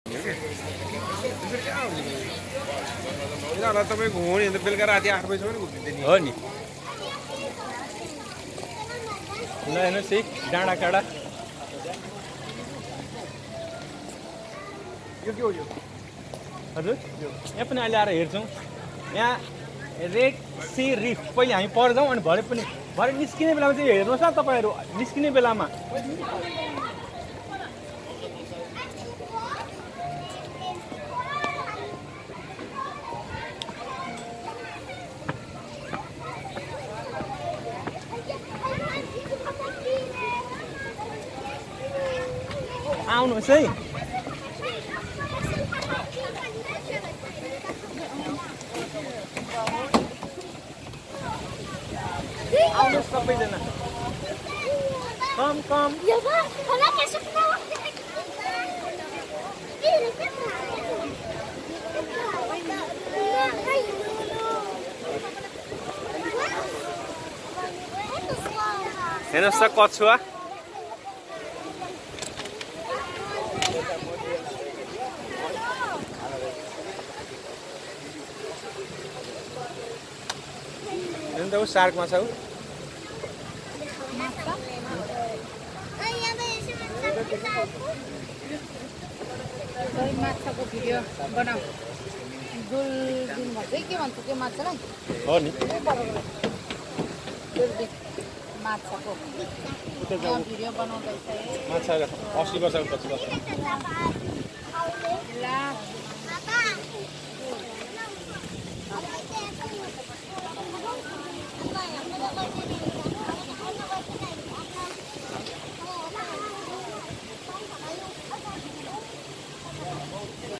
यिनीहरूलाई तपाईँ घुमाउने भने त बेलुका राति 8 बजीसम्म घुमिदिन्छ नि हो नि ल हेर्नुहोस् है डाँडा काँडा यो के हो यो हजुर यहाँ पनि अहिले आएर हेर्छौँ यहाँ रेड सी रिफ पहिले हामी पर जाउँ अनि भरे निस्किने बेलामा चाहिँ हेर्नुहोस् न तपाईँहरू निस्किने बेलामा आउनुहोस् है आउनुहोस् सबैजना कम हेर्नुहोस् त कछुवा हेर्नु त ऊ सार्क माछा ऊ माछाको भिडियो बनाऊ दुलबिन भन्छ के भन्छ त्यो माछालाई हो नि माछाको भिडियो बनाउँदैछ माछा 80 वर्षको पछि बस्छ